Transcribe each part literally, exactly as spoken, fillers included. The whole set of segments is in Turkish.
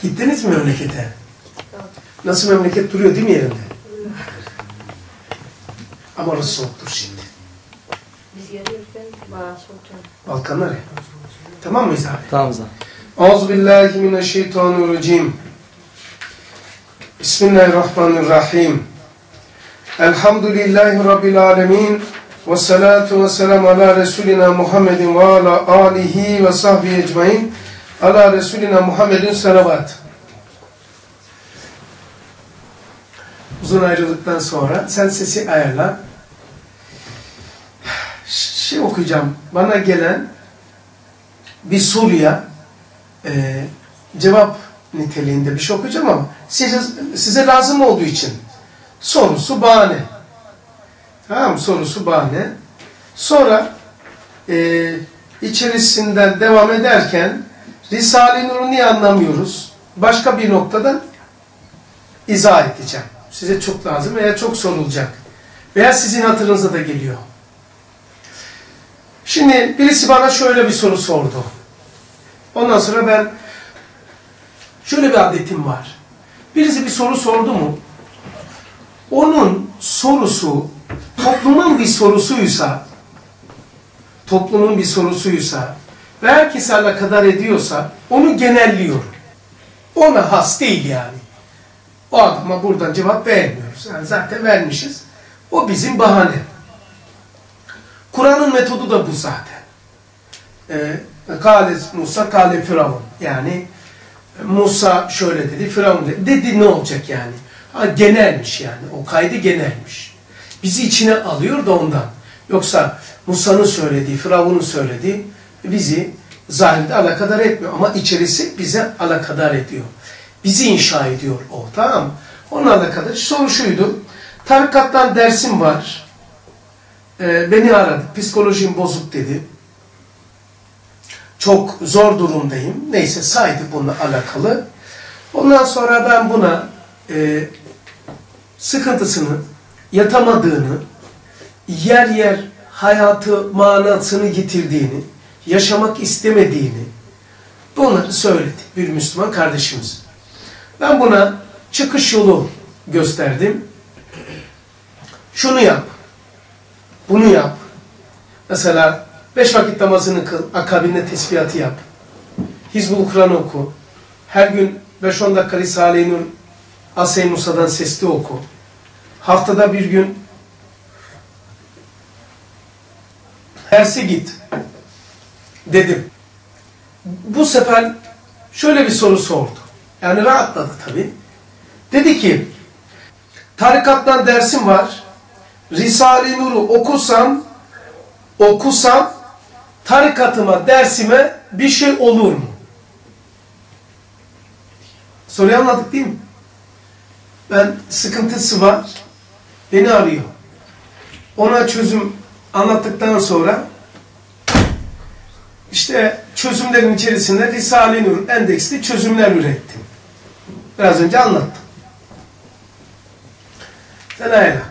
Gittiniz mi memlekete? Nasıl memleket duruyor değil mi yerinde? Ama orası soğuktur şimdi. Biz gelirken bayağı soğuk. Balkanlar ya. Tamam mıyız abi? Tamam zaten. Euzubillahimineşşeytanirracim. Bismillahirrahmanirrahim. Elhamdülillahi Rabbil alemin. Ve salatu ve selamu ala Resulina Muhammedin ve ala alihi ve sahbihi ecmain. Ala Resulina Muhammedin salavat. Uzun ayrılıktan sonra sen sesi ayarla. Şey okuyacağım. Bana gelen bir soruya e, cevap niteliğinde bir şey okuyacağım ama size, size lazım olduğu için sorusu bahane. Tamam mı? Sorusu bahane. Sonra e, içerisinden devam ederken Risale-i Nur'u niye anlamıyoruz? Başka bir noktadan izah edeceğim. Size çok lazım veya çok sorulacak. Veya sizin hatırınıza da geliyor. Şimdi birisi bana şöyle bir soru sordu. Ondan sonra ben şöyle bir adetim var. Birisi bir soru sordu mu? Onun sorusu toplumun bir sorusuysa, toplumun bir sorusuysa ve herkese alakadar ediyorsa onu genelliyorum. Ona has değil yani. O adama buradan cevap vermiyoruz. Yani zaten vermişiz. O bizim bahane. Kur'an'ın metodu da bu zaten. Kâle Musa, kâle Firavun. Yani Musa şöyle dedi, Firavun dedi. Dedi ne olacak yani? Ha, genelmiş yani. O kaydı genelmiş. Bizi içine alıyor da ondan. Yoksa Musa'nın söylediği, Firavun'un söylediği bizi zahirde alakadar etmiyor. Ama içerisi bize alakadar ediyor. Bizi inşa ediyor o. Tamam mı? Onunla alakadar. Soru şuydu. Tarikattan dersim var. Ee, beni aradı. Psikolojim bozuk dedi. Çok zor durumdayım. Neyse saydı bununla alakalı. Ondan sonra ben buna e, sıkıntısını, yatamadığını, yer yer hayatı manasını yitirdiğini, yaşamak istemediğini bunları söyledi bir Müslüman kardeşimiz. Ben buna çıkış yolu gösterdim. Şunu yap, bunu yap. Mesela beş vakit namazını kıl, akabinde tesbihatı yap. Hizbul Kur'an oku. Her gün beş on dakika Risale-i Nur Asey Musa'dan sesli oku. Haftada bir gün derse git dedim. Bu sefer şöyle bir soru sordu. Yani rahatladı tabii. Dedi ki, tarikattan dersim var. Risale-i Nur'u okusam, okusam, tarikatıma, dersime bir şey olur mu? Soruyu anladık değil mi? Ben sıkıntısı var, beni arıyor. Ona çözüm anlattıktan sonra işte çözümlerin içerisinde Risale-i Nur endeksli çözümler ürettim. Biraz önce anlattım. Senayla.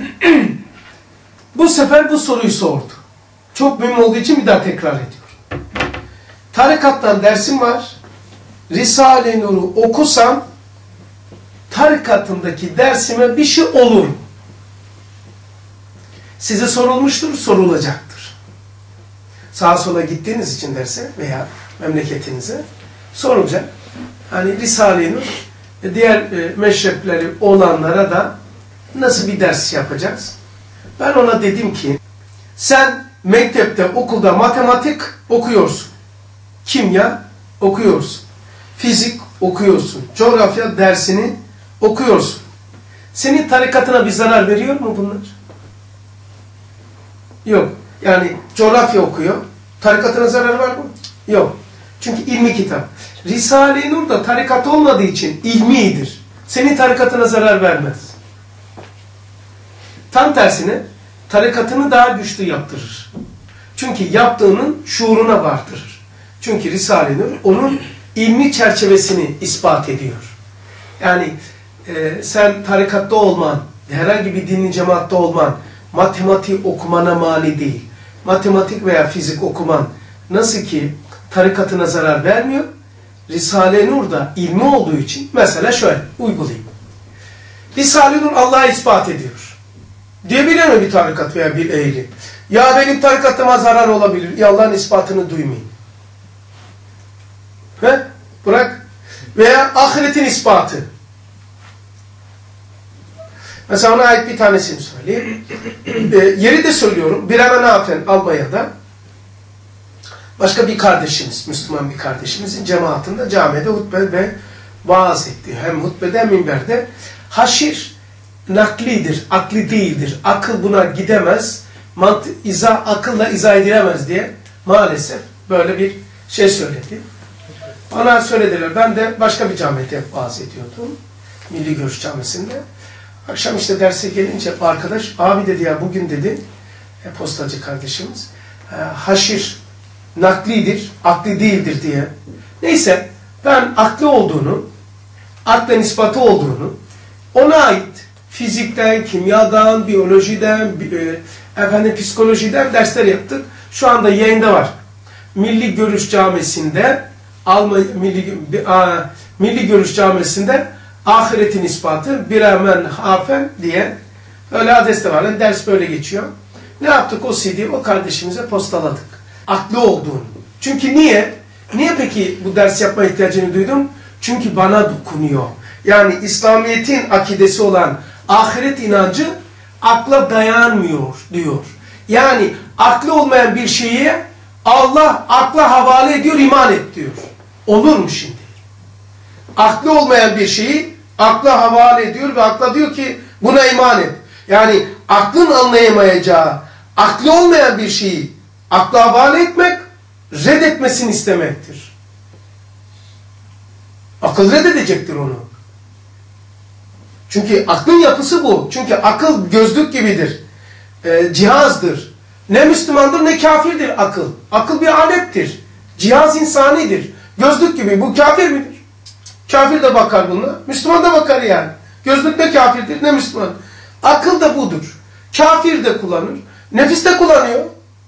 Bu sefer bu soruyu sordu. Çok mühim olduğu için bir daha tekrar ediyorum. Tarikattan dersim var. Risale-i Nur'u okusam tarikatımdaki dersime bir şey olur mu? Size sorulmuştur, sorulacaktır. Sağa sola gittiğiniz için derse veya memleketinize sorulacak. Hani Risale-i Nur diğer e, meşrepleri olanlara da nasıl bir ders yapacağız? Ben ona dedim ki sen mektepte, okulda matematik okuyorsun. Kimya okuyorsun. Fizik okuyorsun. Coğrafya dersini okuyorsun. Senin tarikatına bir zarar veriyor mu bunlar? Yok. Yani coğrafya okuyor. Tarikatına zarar var mı? Yok. Çünkü ilmi kitap. Risale-i Nur da tarikat olmadığı için ilmidir. Senin tarikatına zarar vermez. Tam tersine tarikatını daha güçlü yaptırır. Çünkü yaptığının şuuruna vardırır. Çünkü Risale-i Nur onun ilmi çerçevesini ispat ediyor. Yani e, sen tarikatta olman, herhangi bir dinli cemaatte olman, matematik okumana mani değil. Matematik veya fizik okuman nasıl ki tarikatına zarar vermiyor, Risale-i Nur da ilmi olduğu için mesela şöyle uygulayayım. Risale-i Nur Allah'a ispat ediyor. Diyebilir mi bir tarikat veya bir ehli? Ya benim tarikatıma zarar olabilir. Ya Allah'ın ispatını duymayın. He? Bırak. Veya ahiretin ispatı. Mesela ona ait bir tanesini söyleyeyim. e, yeri de söylüyorum. Bir hemen afen Almanya'da başka bir kardeşimiz, Müslüman bir kardeşimizin cemaatinde camide hutbe ve vaaz etti. Hem hutbede hem minberde. Haşir naklidir, akli değildir. Akıl buna gidemez. Mantı, izah, akılla izah edilemez diye maalesef böyle bir şey söyledi. Bana söylediler. Ben de başka bir camide vaaz ediyordum. Milli Görüş Camisi'nde. Akşam işte derse gelince arkadaş, abi dedi ya bugün dedi, e, postacı kardeşimiz, e, haşir naklidir, akli değildir diye. Neyse ben akli olduğunu, aklen ispatı olduğunu, ona ait fizikten, kimyadan, biyolojiden, e, efendim psikolojiden dersler yaptık. Şu anda yayında var. Milli Görüş Camisi'nde, Almanya Milli, a, Milli Görüş Camisi'nde ahiretin ispatı bir hemen hafen diye öyle adres de var. Yani ders böyle geçiyor. Ne yaptık? O C D'yi o kardeşimize postaladık. Aklı olduğunu. Çünkü niye? Niye peki bu ders yapma ihtiyacını duydum? Çünkü bana dokunuyor. Yani İslamiyet'in akidesi olan ahiret inancı akla dayanmıyor diyor. Yani aklı olmayan bir şeye Allah akla havale ediyor, iman et diyor. Olur mu şimdi? Aklı olmayan bir şeyi akla havale ediyor ve akla diyor ki buna iman et. Yani aklın anlayamayacağı, aklı olmayan bir şeyi akla havale etmek, reddetmesini istemektir. Akıl reddedecektir onu. Çünkü aklın yapısı bu. Çünkü akıl gözlük gibidir. E, cihazdır. Ne Müslümandır ne kafirdir akıl. Akıl bir alettir. Cihaz insanidir. Gözlük gibi. Bu kafir midir? Kafir de bakar buna. Müslüman da bakar yani. Gözlük ne kafirdir ne Müslüman. Akıl da budur. Kafir de kullanır. Nefis de kullanıyor.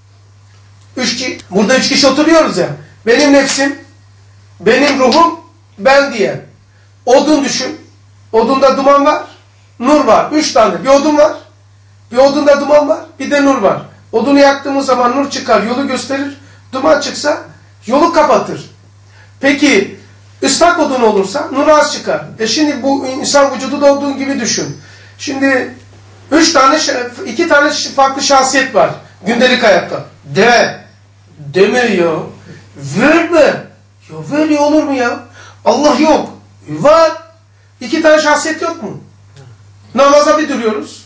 Üç ki, burada üç kişi oturuyoruz ya. Benim nefsim, benim ruhum, ben diye. Odun düşün. Odunda duman var, nur var. Üç tane. Bir odun var. Bir odunda duman var. Bir de nur var. Odunu yaktığımız zaman nur çıkar, yolu gösterir. Duman çıksa yolu kapatır. Peki ıslak odun olursa nur az çıkar. E şimdi bu insan vücudu da olduğu gibi düşün. Şimdi üç tane, iki tane farklı şahsiyet var gündelik hayatta. De. Demiyor. Verme. Ya veriyor olur mu ya? Allah yok. Var. İki tane şahsiyet yok mu? Namaza bir duruyoruz.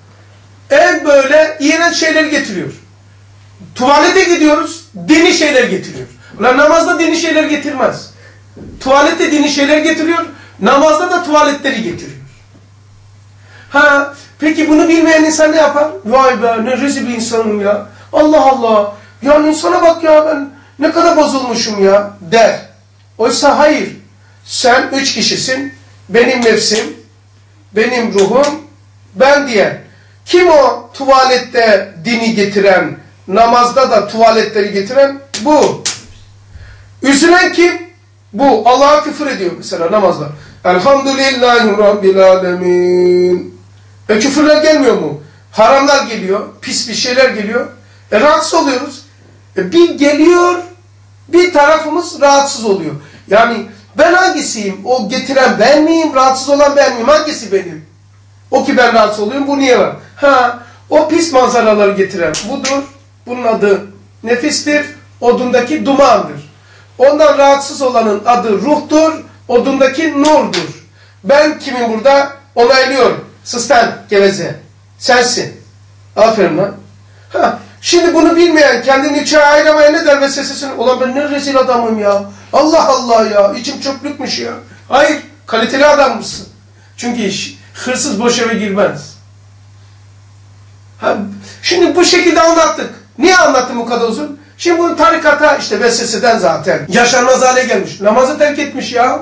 En böyle iğrenç şeyler getiriyor. Tuvalete gidiyoruz, dini şeyler getiriyor. Ulan namazda dini şeyler getirmez. Tuvalette dini şeyler getiriyor, namazda da tuvaletleri getiriyor. Ha, peki bunu bilmeyen insan ne yapar? Vay be ne rezil bir insanım ya. Allah Allah. Yani insana bak ya ben ne kadar bozulmuşum ya der. Oysa hayır. Sen üç kişisin. Benim nefsim, benim ruhum, ben diye. Kim o tuvalette dini getiren, namazda da tuvaletleri getiren? Bu. Üzülen kim? Bu. Allah'a küfür ediyor mesela namazda. Elhamdülillahi Rabbil Alemin. E küfürler gelmiyor mu? Haramlar geliyor, pis bir şeyler geliyor. E rahatsız oluyoruz. E bir geliyor, bir tarafımız rahatsız oluyor. Yani ben hangisiyim? O getiren ben miyim? Rahatsız olan ben miyim? Hangisi benim? O ki ben rahatsız oluyorum. Bu niye var? Ha, o pis manzaraları getiren budur. Bunun adı nefistir. Odundaki dumandır. Ondan rahatsız olanın adı ruhtur. Odundaki nurdur. Ben kimim burada? Onaylıyorum. Sısten geveze. Sensin. Aferin lan. Ha, şimdi bunu bilmeyen, kendini içe ayıramaya ne der ve sesini? Ulan ben ne rezil adamım ya. Allah Allah ya. İçim çöplükmüş ya. Hayır. Kaliteli adam mısın? Çünkü iş, hırsız boş eve girmez. Ha, şimdi bu şekilde anlattık. Niye anlattım bu kadar uzun? Şimdi bu tarikata işte vesveseden zaten yaşanmaz hale gelmiş. Namazı terk etmiş ya.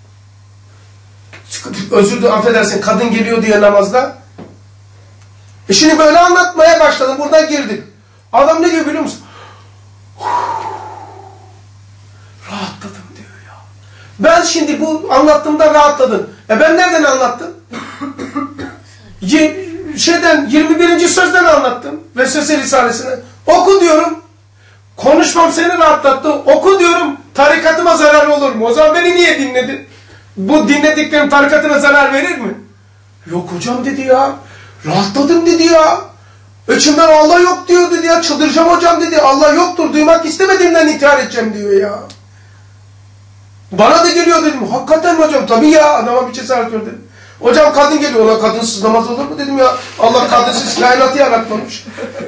Özür dilerim, affedersin, kadın geliyor diye namazda. E şimdi böyle anlatmaya başladım. Buradan girdik. Adam ne diyor biliyor musun? Rahatladım diyor ya. Ben şimdi bu anlattığımda rahatladım. E ben nereden anlattım? Şeyden yirmi birinci sözden anlattım. Vesvese Risalesi'ne. Oku diyorum. Konuşmam seni rahatlattı. Oku diyorum. Tarikatıma zarar olur mu? O zaman beni niye dinledin? Bu dinlediklerim tarikatına zarar verir mi? Yok hocam dedi ya. Rahatladım dedi ya. İçimden Allah yok diyor dedi ya. Çıldıracağım hocam dedi. Allah yoktur. Duymak istemediğimden intihar edeceğim diyor ya. Bana da geliyor dedim. Hakikaten mi hocam? Tabii ya. Adama bir cesaret verdim. Hocam kadın geliyor. Ona kadınsız namaz olur mu dedim ya. Allah kadınsız kainatı yaratmamış.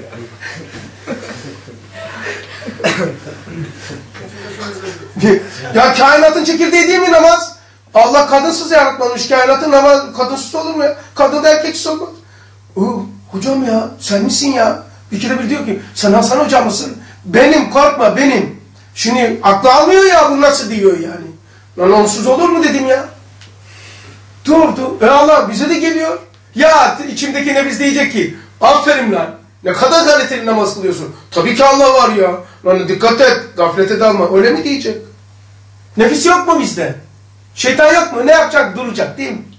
Ya kainatın çekirdeği değil mi namaz? Allah kadınsız yaratmamış. Kainatın namaz kadınsız olur mu ya? Kadın da erkeksiz olmaz. Oo, hocam ya sen misin ya? Bir kere bir diyor ki sen Hasan hocam mısın? Benim, korkma benim. Şimdi aklı almıyor ya, bu nasıl diyor yani. Lan onsuz olur mu dedim ya. Durdu. E Allah bize de geliyor. Ya içimdeki nefis diyecek ki aferin lan. Ne kadar kaliteli namaz kılıyorsun. Tabii ki Allah var ya. Lan dikkat et. Gaflete dalma. Öyle mi diyecek? Nefis yok mu bizde? Şeytan yok mu? Ne yapacak? Duracak değil mi?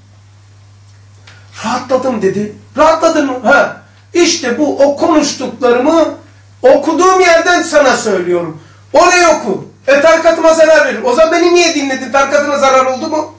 Rahatladım dedi. Rahatladın mı? Ha. İşte bu o konuştuklarımı okuduğum yerden sana söylüyorum. Oraya oku. E tarikatıma zarar verir. O zaman beni niye dinledin? Tarikatına zarar oldu mu?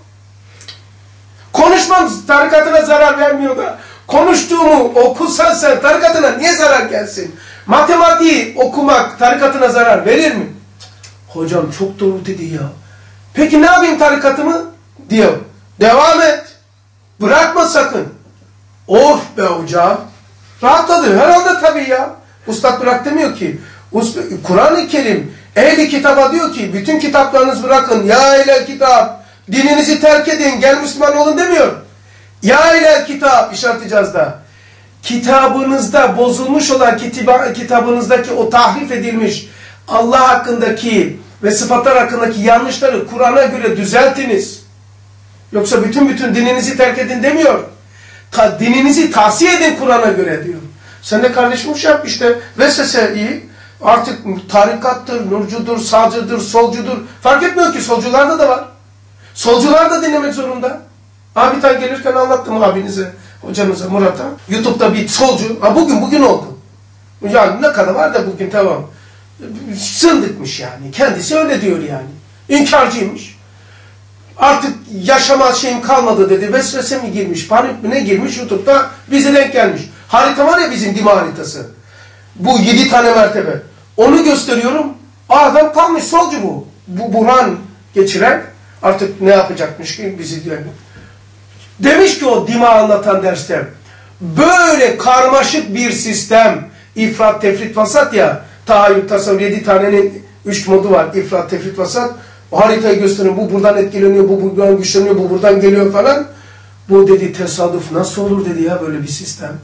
Konuşmam tarikatına zarar vermiyor da konuştuğumu okursan sen tarikatına niye zarar gelsin? Matematiği okumak tarikatına zarar verir mi? Hocam çok doğru dedi ya. Peki ne yapayım tarikatımı? Diyor. Devam et. Bırakma sakın. Of be hocam. Rahatladı. Herhalde tabii ya. Ustad bırak demiyor ki. Kur'an-ı Kerim ehli kitaba diyor ki bütün kitaplarınızı bırakın. Ya ehlel kitap. Dininizi terk edin. Gel Müslüman olun demiyor. Ya ehlel kitap. İşareteceğiz da. Kitabınızda bozulmuş olan kitiba, kitabınızdaki o tahrif edilmiş Allah hakkındaki ve sıfatlar hakkındaki yanlışları Kur'an'a göre düzeltiniz. Yoksa bütün bütün dininizi terk edin demiyor. Ta, dininizi tahsiye edin Kur'an'a göre diyor. Sen de kardeşim şey yap işte. Vesvese iyi. Artık tarikattır, nurcudur, sağcıdır, solcudur. Fark etmiyor ki solcularda da var. Solcular da dinlemek zorunda. Abi tan gelirken anlattım abinize, hocanıza, Murat'a. YouTube'da bir solcu. Ha bugün bugün oldu. Yani ne kadar var da bugün tamam. Sındıkmış yani. Kendisi öyle diyor yani. İnkarcıymış. Artık yaşama şeyim kalmadı dedi. Vesvese mi girmiş, panik mi ne girmiş YouTube'da bize denk gelmiş. Harita var ya bizim dima haritası. Bu yedi tane mertebe. Onu gösteriyorum. Adam kalmış solcu bu. Bu Burhan geçiren artık ne yapacakmış ki bizi diyor. Demiş ki o dima anlatan derste böyle karmaşık bir sistem ifrat, tefrit, vasat ya tahayyül, tasavvur yedi tanenin üç modu var. İfrat, tefrit, vasat. O haritayı gösteriyor. Bu buradan etkileniyor, bu buradan güçleniyor, bu buradan geliyor falan. Bu dedi tesadüf nasıl olur dedi ya böyle bir sistem.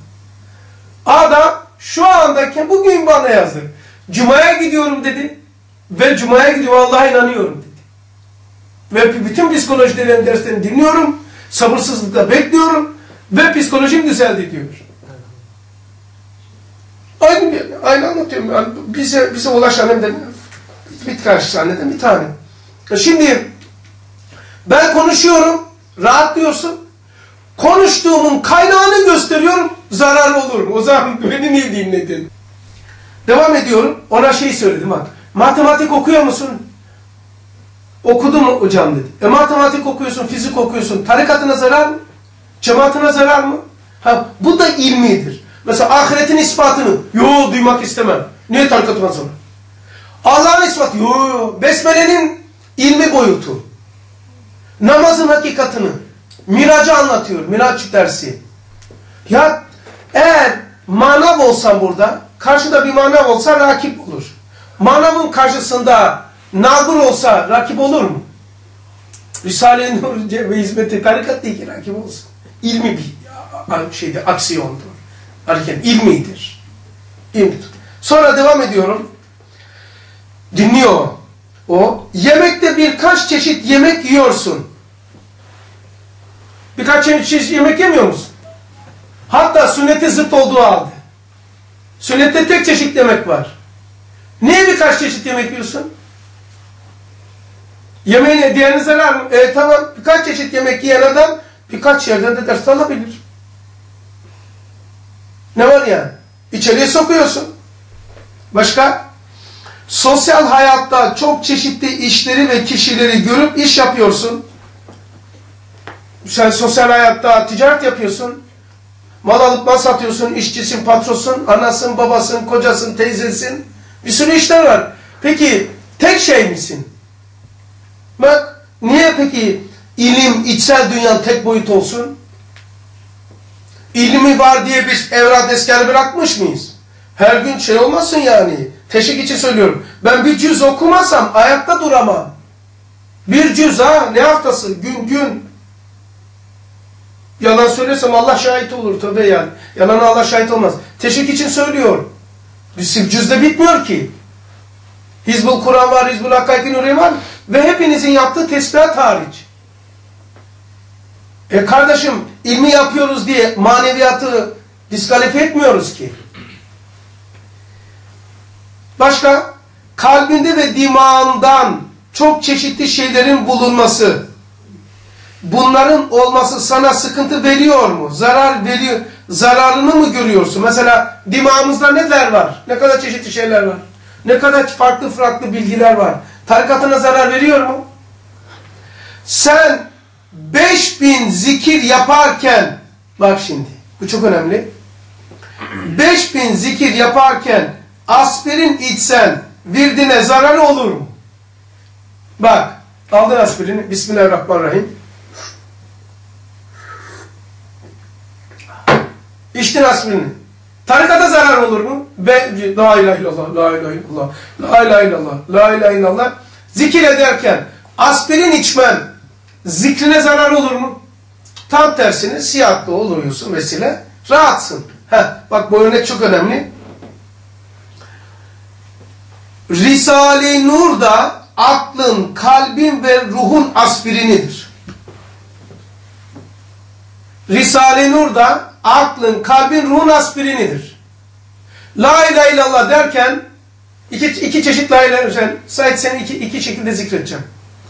Adam şu andaki bugün bana yazdı. Cuma'ya gidiyorum dedi. Ve Cuma'ya gidiyorum Allah'a inanıyorum dedi. Ve bütün psikolojilerin derslerini dinliyorum. Sabırsızlıkla bekliyorum. Ve psikolojim düzeldi diyor. Aynı, aynı anlatıyorum. Yani bize, bize ulaşan hem de birkaç sahneden bir tane. Şimdi ben konuşuyorum. Rahatlıyorsun. Konuştuğumun kaynağını gösteriyorum. Zarar olur mu? O zaman beni niye dinledin? Devam ediyorum. Ona şey söyledim bak. Matematik okuyor musun? Okudum hocam dedi. E matematik okuyorsun, fizik okuyorsun. Tarikatına zarar mı? Cemaatine zarar mı? Ha, bu da ilmidir. Mesela ahiretin ispatını. Yo duymak istemem. Niye tarikatıma zarar? Allah'ın ispatı. Yo yo. Besmele'nin ilmi boyutu. Namazın hakikatını. Miracı anlatıyor. Miraç dersi. Ya eğer manav olsam burada, karşıda bir manav olsa rakip olur. Manavın karşısında nabır olsa rakip olur mu? Risale-i Nur ve hizmeti tarikat değil ki rakip olsun. İlmi bir şeyde aksiyondur. Hareket ilmidir. İlmidir. Sonra devam ediyorum. Dinliyor o. Yemekte birkaç çeşit yemek yiyorsun. Birkaç çeşit yemek yemiyor musun? Hatta sünnete zıt olduğu halde. Sünnette tek çeşit yemek var. Niye birkaç çeşit yemek yiyorsun? Yemeğine diğerine zarar mı? E tamam, birkaç çeşit yemek yiyen adam birkaç yerden de ders alabilir. Ne var yani? İçeriye sokuyorsun. Başka? Sosyal hayatta çok çeşitli işleri ve kişileri görüp iş yapıyorsun. Sen sosyal hayatta ticaret yapıyorsun. Mal alıp mal satıyorsun, işçisin, patronsun, anasın, babasın, kocasın, teyzesin. Bir sürü işler var. Peki tek şey misin? Bak, niye peki ilim, içsel dünyanın tek boyut olsun? İlmi var diye biz evrak esker bırakmış mıyız? Her gün şey olmasın yani. Teşvik için söylüyorum. Ben bir cüz okumasam ayakta duramam. Bir cüz ha, ne haftası? Gün gün. Yalan söylesem Allah şahit olur tabii yani. Yalana Allah şahit olmaz. Teşvik için söylüyor. Bir cüzde bitmiyor ki. Hizbul Kur'an var, Hizbul Hakkaiki Nuriye var ve hepinizin yaptığı tesbihat hariç. E kardeşim, ilmi yapıyoruz diye maneviyatı diskalifiye etmiyoruz ki. Başka? Kalbinde ve dimağından çok çeşitli şeylerin bulunması. Bunların olması sana sıkıntı veriyor mu? Zarar veriyor. Zararını mı görüyorsun? Mesela dimağımızda neler var? Ne kadar çeşitli şeyler var? Ne kadar farklı farklı bilgiler var? Tarikatına zarar veriyor mu? Sen beş bin zikir yaparken, bak şimdi, bu çok önemli. beş bin zikir yaparken aspirin içsen virdine zararı olur mu? Bak, aldın aspirini. Bismillahirrahmanirrahim. İçtin aspirini. Tarikata zarar olur mu? Ve la ilahe illallah, la ilahe illallah, la ilahe illallah, la ilahe illallah. Zikir ederken aspirin içmen zikrine zarar olur mu? Tam tersine siyahatlı oluyorsun vesile. Rahatsın. Heh, bak bu örnek çok önemli. Risale-i Nur da aklın, kalbin ve ruhun aspirinidir. Risale-i Nur da aklın, kalbin, ruhun aspirinidir. La ilahe illallah derken iki, iki çeşit la ilahe illallah. Said seni iki, iki şekilde zikredeceğim.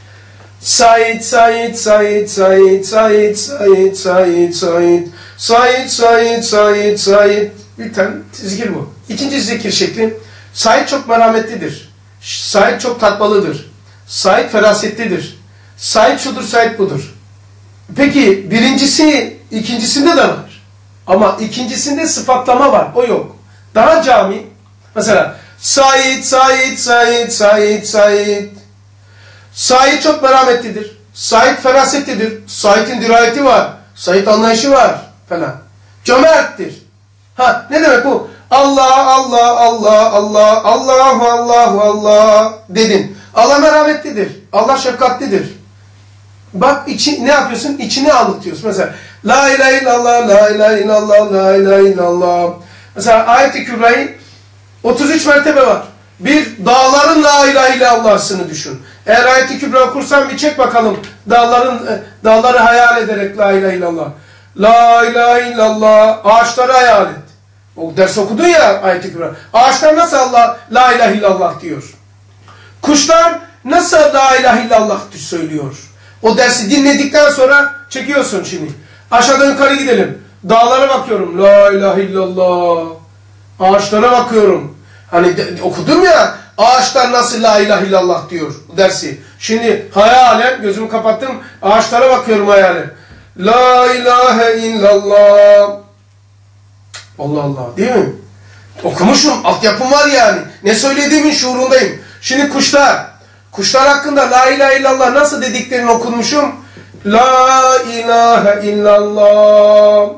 Said, Said, Said, Said, Said, Said, Said, Said, Said, Said, Said, Said. Bir tane zikir bu. İkinci zikir şekli. Said çok merhametlidir. Said çok tatmalıdır. Said ferasetlidir. Said şudur, Said budur. Peki birincisi, ikincisinde de var. Ama ikincisinde sıfatlama var. O yok. Daha cami. Mesela Said, Said, Said, Said, Said. Said çok merhametlidir. Said ferasetlidir. Said'in dirayeti var. Said anlayışı var falan. Cömerttir. Ha, ne demek bu? Allah, Allah, Allah, Allah, Allahu, Allahu, Allah dedin. Allah merhametlidir. Allah şefkatlidir. Bak içi, ne yapıyorsun? İçini anlatıyorsun. Mesela La ilahe illallah, La ilahe illallah, La ilahe illallah. Mesela ayet-i kübrayı otuz üç mertebe var. Bir, dağların La ilahe illallah'sını düşün. Eğer ayet-i kübra okursan bir çek bakalım. Dağların, dağları hayal ederek La ilahe illallah. La ilahe illallah. Ağaçları hayal et. O ders okudun ya ayet-i kübra. Ağaçlar nasıl Allah La ilahe illallah diyor. Kuşlar nasıl La ilahe illallah söylüyor. O dersi dinledikten sonra çekiyorsun şimdi. Aşağıdan yukarı gidelim. Dağlara bakıyorum. La ilahe illallah. Ağaçlara bakıyorum. Hani de, okudum ya. Ağaçlar nasıl La ilahe illallah diyor dersi. Şimdi hayalen gözümü kapattım. Ağaçlara bakıyorum hayalen. La ilahe illallah. Allah Allah değil mi? Okumuşum. Altyapım var yani. Ne söylediğimin şuurundayım. Şimdi kuşlar. Kuşlar hakkında La ilahe illallah nasıl dediklerini okumuşum. La ilahe illallah.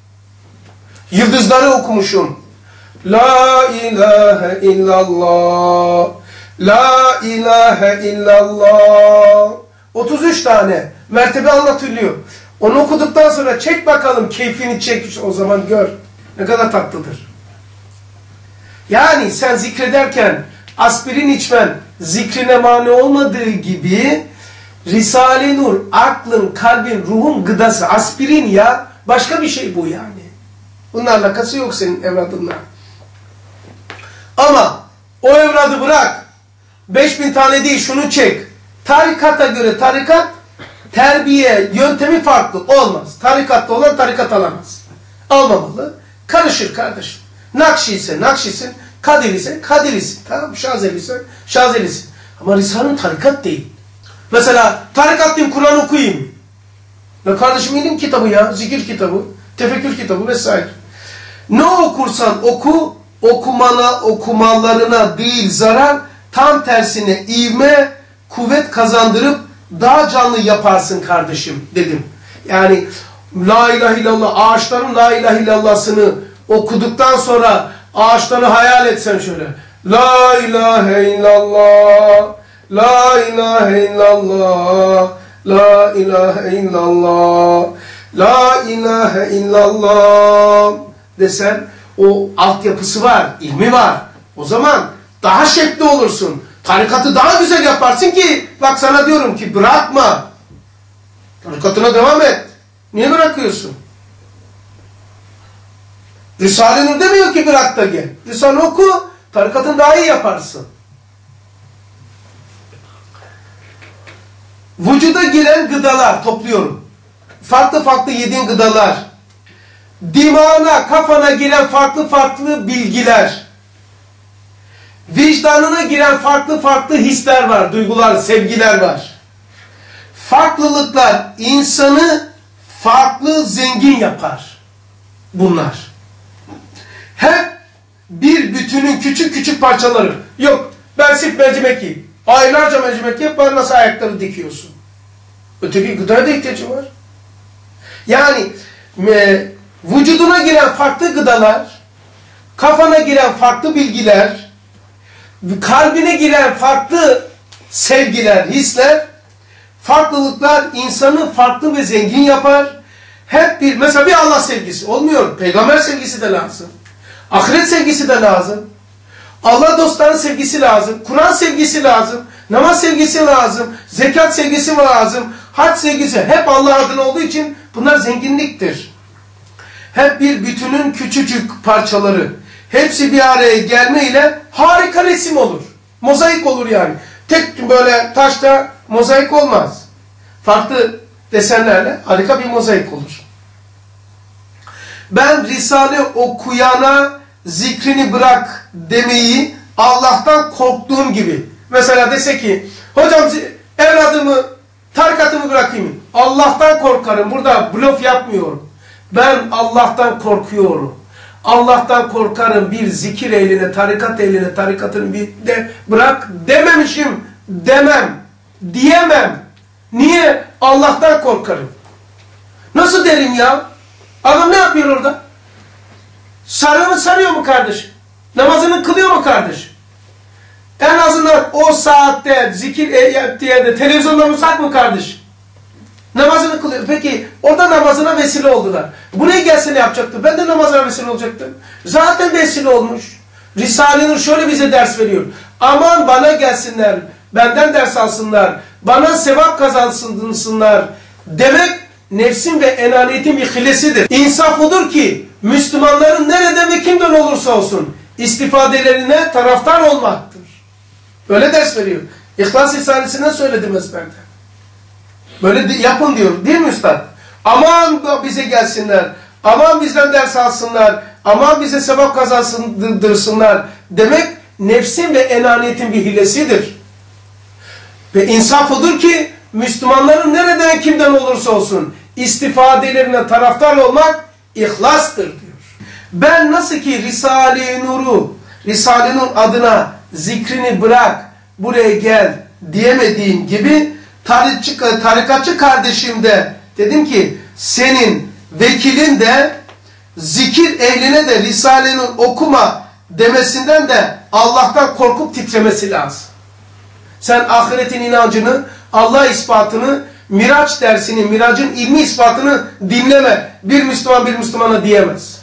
Yıldızları okumuşum. La ilahe illallah. La ilahe illallah. otuz üç tane mertebe anlatılıyor. Onu okuduktan sonra çek bakalım keyfini çek. O zaman gör. Ne kadar tatlıdır. Yani sen zikrederken aspirin içmen zikrine mani olmadığı gibi Risale-i Nur aklın, kalbin, ruhun gıdası. Aspirin ya. Başka bir şey bu yani. Bunun alakası yok senin evladınla. Ama o evladı bırak. beş bin tane değil şunu çek. Tarikata göre tarikat, terbiye yöntemi farklı olmaz. Tarikatta olan tarikat alamaz. Almamalı. Karışır kardeşim. Nakşi ise Nakşisin, Kadir ise Kadirisin. Tamam, Şazeli ise Şazelisin. Ama Risale-i tarikat değil. Mesela tarikatlıyım, Kur'an okuyayım. Ya kardeşim, ilim kitabı ya, zikir kitabı, tefekkür kitabı vesaire. Ne okursan oku, okumana, okumalarına değil zarar, tam tersine ivme, kuvvet kazandırıp daha canlı yaparsın kardeşim dedim. Yani La ilahe illallah, ağaçların La ilahe illallah'sını okuduktan sonra ağaçları hayal etsen şöyle. La ilahe illallah, La ilahe illallah, La ilahe illallah, La ilahe illallah desen, o altyapısı var, ilmi var. O zaman daha şevkli olursun. Tarikatı daha güzel yaparsın ki, bak sana diyorum ki bırakma. Tarikatına devam et. Niye bırakıyorsun? Risale-i Nur demiyor ki bırak da gel. Risale oku, tarikatını daha iyi yaparsın. Vücuda giren gıdalar topluyorum. Farklı farklı yediğin gıdalar. Dimağına, kafana giren farklı farklı bilgiler. Vicdanına giren farklı farklı hisler var, duygular, sevgiler var. Farklılıklar insanı farklı, zengin yapar. Bunlar. Hep bir bütünün küçük küçük parçaları. Yok, ben sırf mercimek yiyeyim. Aylarca mercimek yiyip bana nasıl ayakları dikiyorsun? Öteki gıdaya da ihtiyacı var. Yani e, vücuduna giren farklı gıdalar, kafana giren farklı bilgiler, kalbine giren farklı sevgiler, hisler, farklılıklar insanı farklı ve zengin yapar. Hep bir, mesela bir Allah sevgisi olmuyor. Peygamber sevgisi de lazım. Ahiret sevgisi de lazım. Allah dostlarının sevgisi lazım. Kur'an sevgisi lazım. Namaz sevgisi lazım. Zekat sevgisi lazım. Hac sevgisi. Hep Allah adına olduğu için bunlar zenginliktir. Hep bir bütünün küçücük parçaları. Hepsi bir araya gelmeyle harika resim olur. Mozaik olur yani. Tek böyle taşta mozaik olmaz. Farklı desenlerle harika bir mozaik olur. Ben Risale okuyana zikrini bırak demeyi Allah'tan korktuğum gibi. Mesela dese ki, hocam evladımı, tarikatımı bırakayım. Allah'tan korkarım. Burada blöf yapmıyorum. Ben Allah'tan korkuyorum. Allah'tan korkarım, bir zikir eline, tarikat eline, tarikatını bir de bırak dememişim, demem, diyemem. Niye? Allah'tan korkarım. Nasıl derim ya? Adam ne yapıyor orada? Sarıyor mu, sarıyor mu kardeşim? Namazını kılıyor mu kardeşim? En azından o saatte zikir yaptığı yerde televizyonda uzak mı kardeşim? Namazını kılıyor. Peki orada namazına vesile oldular. Buraya gelse ne yapacaktı? Ben de namazına vesile olacaktım. Zaten vesile olmuş. Risale-i Nur şöyle bize ders veriyor. Aman bana gelsinler, benden ders alsınlar, bana sevap kazansınlar demek nefsin ve enaniyetin bir hilesidir. İnsaf odur ki Müslümanların nerede ve kimden olursa olsun istifadelerine taraftar olmaktır. Öyle ders veriyor. İhlas Risalesi'nden söyledim ezberde. Böyle yapın diyor. Değil mi üstad? Aman bize gelsinler. Aman bizden ders alsınlar. Aman bize sevap kazansındırsınlar. Demek nefsin ve enaniyetin bir hilesidir. Ve insaf odur ki Müslümanların nereden kimden olursa olsun istifadelerine taraftar olmak ihlastır diyor. Ben nasıl ki Risale-i Nur'u, Risale-i Nur adına zikrini bırak, buraya gel diyemediğim gibi tarikatçı kardeşim de dedim ki senin vekilin de zikir ehline de Risale-i Nur okuma demesinden de Allah'tan korkup titremesi lazım. Sen ahiretin inancını, Allah ispatını, Miraç dersini, Miracın ilmi ispatını dinleme. Bir Müslüman bir Müslümana diyemez.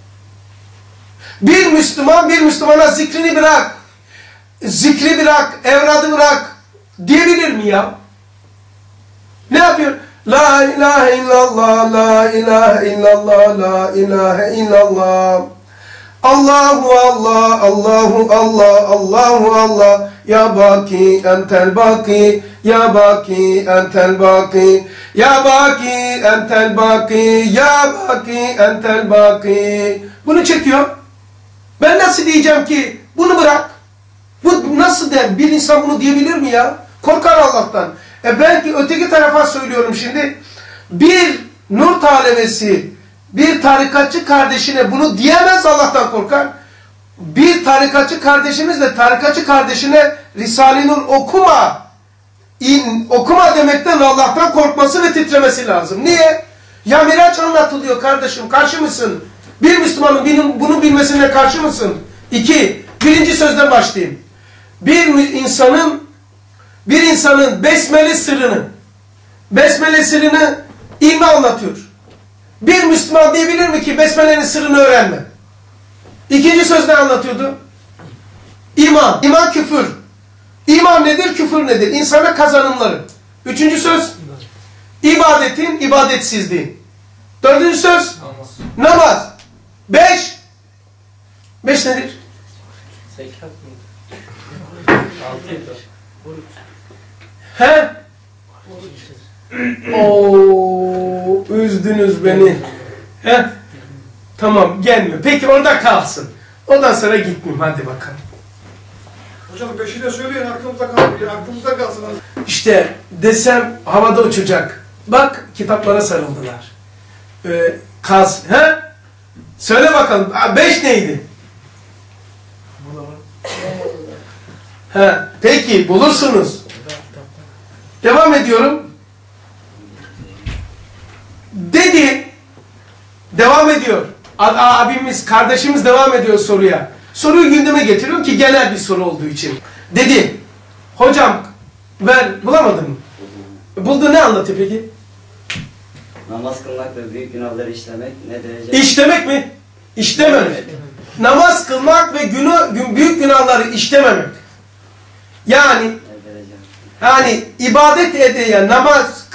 Bir Müslüman bir Müslümana zikrini bırak, zikri bırak, evradı bırak diyebilir mi ya? Ne yapıyor? La ilahe illallah, la ilahe illallah, la ilahe illallah. Allahu Allah, Allahu Allah, Allahu Allah. Ya baki entel baki, ya baki entel baki, ya baki entel baki, ya baki entel baki. Bunu çekiyor. Ben nasıl diyeceğim ki bunu bırak? Bu nasıl der? Bir insan bunu diyebilir mi ya? Korkar Allah'tan. E belki öteki tarafa söylüyorum şimdi. Bir nur talebesi, bir tarikatçı kardeşine bunu diyemez, Allah'tan korkar. Bir tarikatçı kardeşimizle tarikatçı kardeşine Risale-i Nur okuma, in, okuma demekten Allah'tan korkması ve titremesi lazım. Niye? Ya Miraç anlatılıyor kardeşim, karşı mısın? Bir Müslümanın bunu bilmesine karşı mısın? İki, birinci sözden başlayayım. Bir insanın bir insanın besmele sırrını, besmele sırrını ilmi anlatıyor. Bir Müslüman diyebilir mi ki besmelenin sırrını öğrenme? İkinci söz ne anlatıyordu? İman. İman küfür. İman nedir? Küfür nedir? İnsana kazanımları. Üçüncü söz ibadetin ibadetsizliği. Dördüncü söz namaz. Namaz. Beş. Beş nedir? Zekat mı? Altıydı. He? Ooo, üzdünüz beni. He? Tamam, gelmiyor. Peki orada kalsın. Ondan sonra gitmeyeyim. Hadi bakalım. Hocam beşi de söyleyin, aklımızda kalmıyor. Aklımızda kalsın. İşte desem havada uçacak. Bak kitaplara sarıldılar. Ee, kaz. He? Söyle bakalım. Beş neydi? He. Peki bulursunuz. Devam ediyorum. Dedi. Devam ediyor. Abimiz, kardeşimiz devam ediyor soruya. Soruyu gündeme getiriyorum ki genel bir soru olduğu için. Dedi. Hocam ver. Bulamadın mı? Buldu, ne anlatıyor peki? Namaz kılmak ve büyük günahları işlemek ne derece? İşlemek mi? İşlememek. Namaz kılmak ve günü, büyük günahları işlememek. Yani yani ibadet edeyen namaz